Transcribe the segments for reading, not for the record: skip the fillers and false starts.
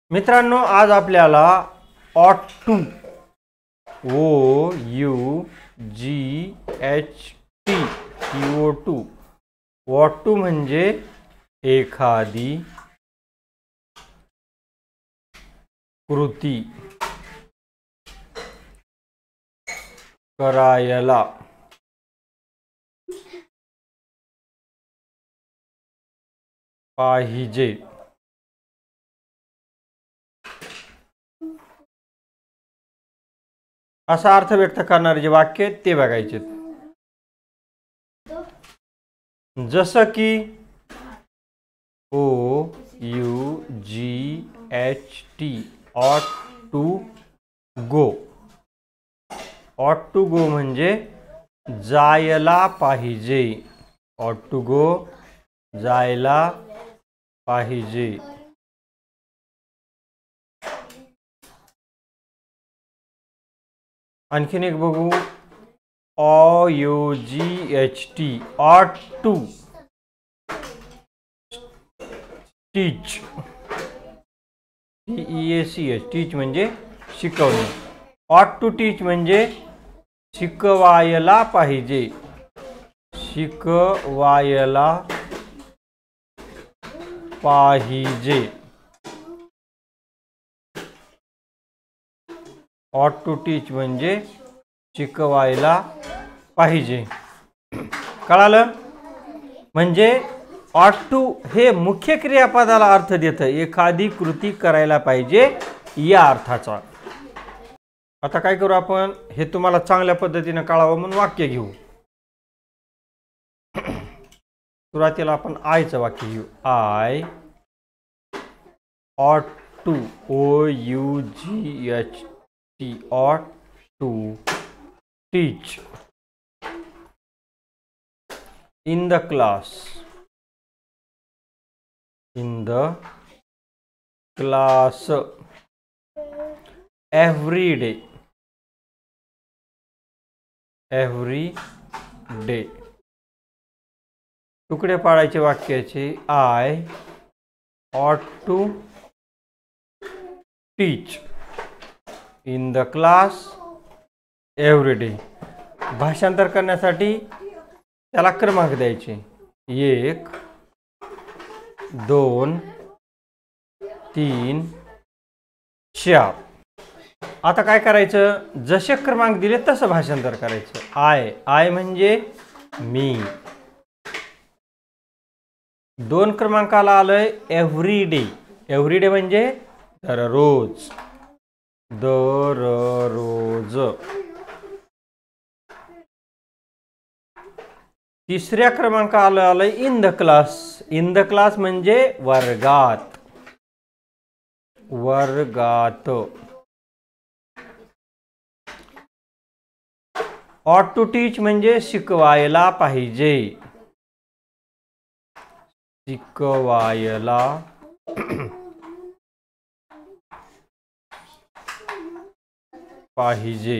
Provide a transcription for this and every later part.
मित्रांनो, आज आपल्याला ऑट टू OUGHT वॉट टू म्हणजे एखादी कृती करायला पाहिजे असा अर्थ व्यक्त करणारे जे वाक्य आहेत ते बघायचे. जसं की OUGHT ऑट टू गो. ऑट टू गो म्हणजे जायला पाहिजे. ऑट टू गो जायला पाहिजे. आणखीन एक बघू. OUGHT ought to teach. TEACH टीच म्हणजे शिकवणे. ऑट टू टीच म्हणजे शिकवायला पाहिजे. शिकवायला पाहिजे. ऑट टू टीच म्हणजे शिकवायला पाहिजे. कळालं? म्हणजे ऑट टू हे मुख्य क्रियापदाला अर्थ देतं. एखादी कृती करायला पाहिजे या अर्थाचा. आता काय करू आपण, हे तुम्हाला चांगल्या पद्धतीने कळावं म्हणून वाक्य घेऊ. सुरुवातीला आपण आयचं वाक्य घेऊ. I ought to OUGHT ought to teach in the class. In the class every day. Every day. तुकडे पाडायचे वाक्याचे. I ought to teach in the class every day. भाषांतर करण्यासाठी त्याला क्रमांक द्यायचे. 1 2 3 4. आता काय करायचं, जसे क्रमांक दिले तसं भाषांतर करायचं. आय म्हणजे मी. 2 क्रमांकाला आलंय एव्हरी डे. एव्हरी डे म्हणजे दररोज. दररोज. तिसऱ्या क्रमांकाला आलंय in the class. In the class म्हणजे वर्गात. वर्गात. ऑट टू टीच म्हणजे शिकवायला पाहिजे. शिकवायला पाहिजे.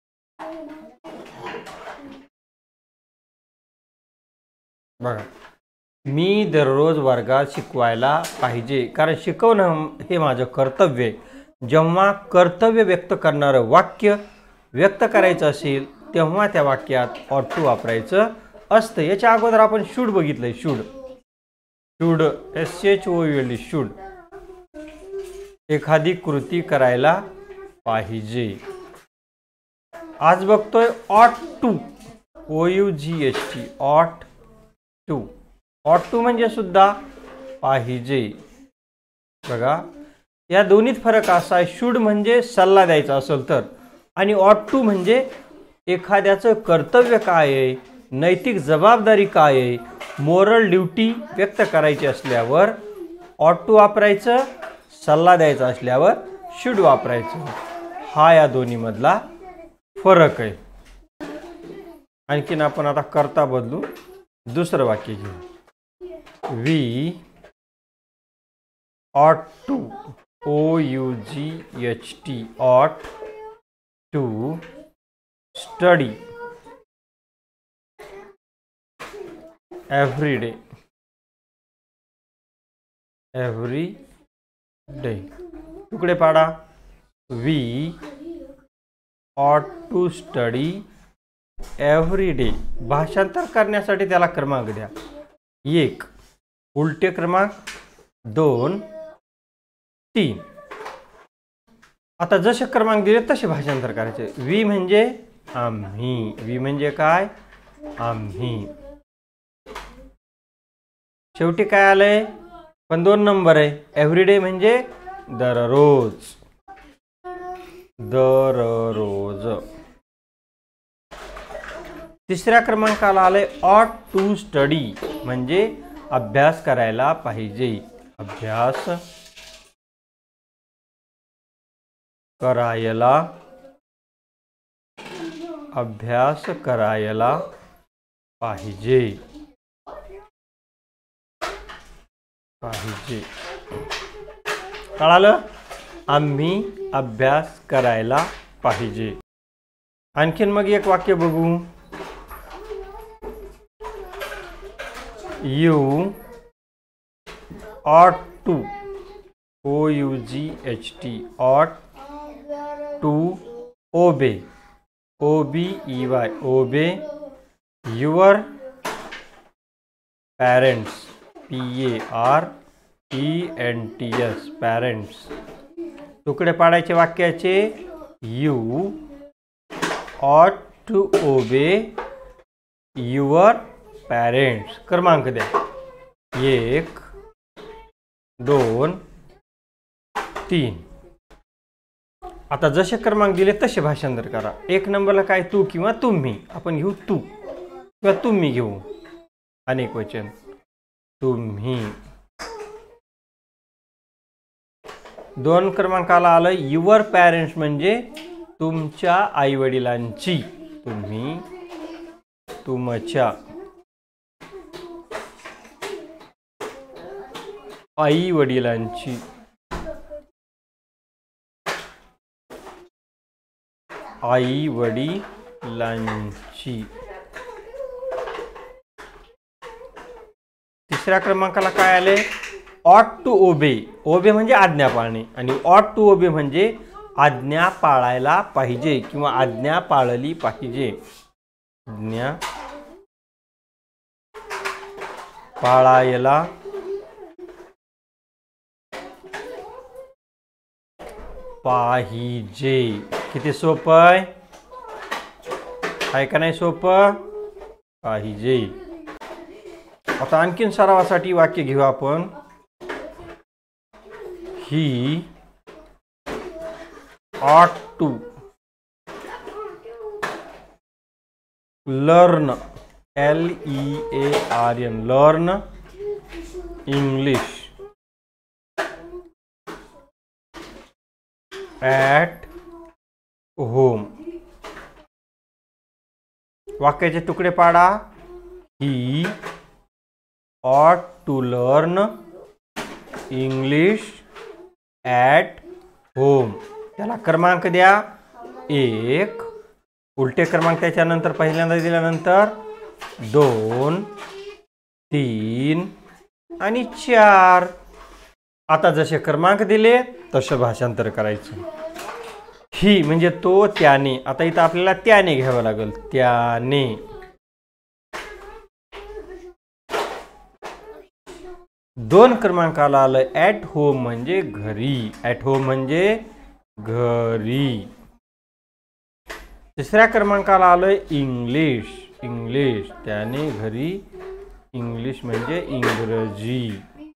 बघा, मी दररोज वर्गात शिकवायला पाहिजे, कारण शिकवणं हे माझं कर्तव्य आहे. जेव्हा कर्तव्य व्यक्त करणारं वाक्य व्यक्त करायचं असेल तेव्हा त्या वाक्यात ऑट टू वापरायचं असतं. याच्या अगोदर आपण शुड बघितलंय. Should SHOULD should. एखादी कृती करायला पाहिजे. आज बघतोय ought to OUGHT ought to. Ought to म्हणजे सुद्धा पाहिजे. बघा, या दोन्हीत फरक असा आहे. शुड म्हणजे सल्ला द्यायचा असेल तर, आणि ऑट टू म्हणजे एखाद्याचं कर्तव्य काय आहे, नैतिक जबाबदारी काय आहे, मोरल ड्युटी व्यक्त करायची असल्यावर ऑट टू वापरायचं. सल्ला द्यायचा असल्यावर शुड वापरायचं. हा या दोन्ही मधला फरक आहे. आणखीन आपण आता कर्ता बदलू. दुसरं वाक्य घेऊ. We ought to OUGHT ought to study every day. Every day. तुकडे पाडा. We ought to study every day. भाषांतर करण्यासाठी त्याला क्रमांक द्या. 1. उलटे क्रमांक 2, 3. आता जसे क्रमांक दिले तसे भाषांतर करायचे. वी म्हणजे आम्ही. वी म्हणजे काय? आम्ही. शेवटी काय आलंय? पण 2 नंबर आहे. एव्हरीडे म्हणजे दररोज. दररोज. तिसऱ्या क्रमांकाला आलंय ऑट टू स्टडी म्हणजे अभ्यास करायला पाहिजे. अभ्यास करायला. अभ्यास करायला पाहिजे. पाहिजे. कळालं? आम्ही अभ्यास करायला पाहिजे. आणखीन मग एक वाक्य बघू. You ought to. OUGHT. Ought to obey. OBEY. Obey your parents. PARENTS. Parents. तुकडे पाडायचे वाक्याचे. यू ऑट टू ओबे युअर पेरेंट्स. क्रमांक द्या. 1, 2, 3. आता जसे क्रमांक दिले तसे भाषांतर करा. 1 नंबरला काय? तू किंवा तुम्ही. आपण घेऊ तू किंवा तुम्ही घेऊ. अनेक वचन. तुम्ही. 2 क्रमांकाला आलं युअर पेरेंट्स म्हणजे तुमच्या आई वडिलांची. तुम्ही तुमच्या आई वडिलांची. आई वडिलांची. तिसऱ्या क्रमांकाला काय आले? ऑट टू ओबे. ओबे म्हणजे आज्ञा पाळणे आणि ऑट टू ओबे म्हणजे आज्ञा पाळायला पाहिजे किंवा आज्ञा पाळली पाहिजे. आज्ञा पाळायला पाहिजे. किती सोपं आहे? आहे का नाही सोपं? पाहिजे. आता आणखीन सरावासाठी वाक्य घेऊ आपण. He ought to learn. LEARN. Learn English at home. वाक्याचे तुकडे पाडा. He ought to learn English at home. त्याला क्रमांक द्या. 1. उलटे क्रमांक त्याच्यानंतर पहिल्यांदा दिल्यानंतर 2, 3 आणि 4. आता जसे क्रमांक दिले तसं भाषांतर करायचं. ही म्हणजे तो, त्याने. आता इथं आपल्याला त्याने घ्यावं लागेल. त्याने. 2 क्रमांकाला आलं ॲट होम म्हणजे घरी. ॲट होम म्हणजे घरी. तिसऱ्या क्रमांकाला आलं इंग्लिश. इंग्लिश. त्याने घरी. इंग्लिश म्हणजे इंग्रजी.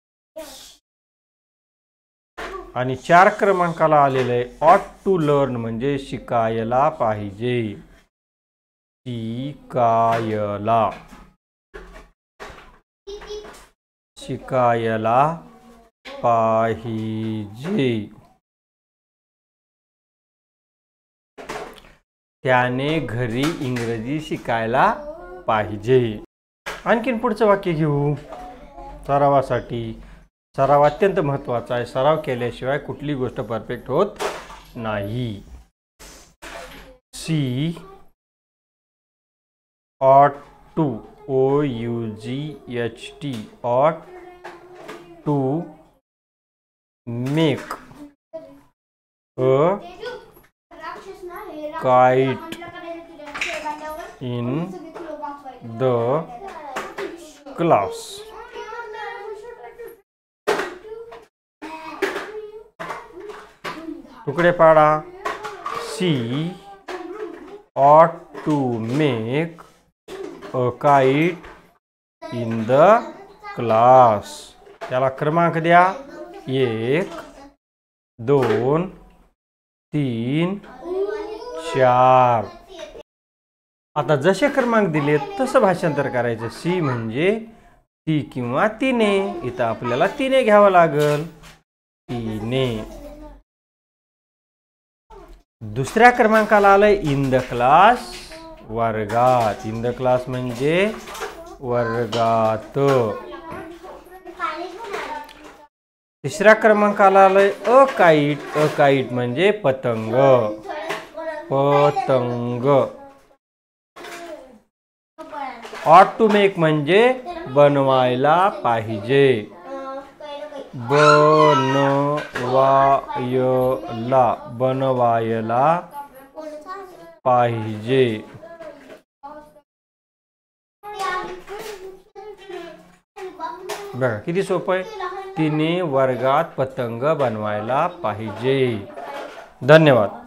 आणि 4 क्रमांकाला आलेलं आहे ऑट टू लर्न म्हणजे शिकायला पाहिजे. शिकायला. शिकायला पाहिजे. त्याने घरी इंग्रजी शिकायला पाहिजे. आणखीन पुढचं वाक्य घेऊ सरावासाठी. सराव अत्यंत महत्त्वाचा आहे. सराव केल्याशिवाय कुठली गोष्ट परफेक्ट होत नाही. She ought to. OUGHT. Ought to make a kite in the class. तुकडे पाडा. She ought to make a kite in the class. त्याला क्रमांक द्या. 1 2 3 4. आता जसे क्रमांक दिले तसं भाषांतर करायचं. सी म्हणजे ती किंवा तिने. इथं आपल्याला तिने घ्यावं लागल. तिने. दुसऱ्या क्रमांकाला आलंय इन द क्लास, वर्गात. इन द क्लास म्हणजे वर्गात. तिसऱ्या क्रमांकाला आलंय अ काइट. अ काइट म्हणजे पतंग. पतंग. ought to make म्हणजे बनवायला पाहिजे. बनवायला पाहिजे. बघा किती सोपं आहे. तिने वर्गात पतंग बनवायला पाहिजे. धन्यवाद.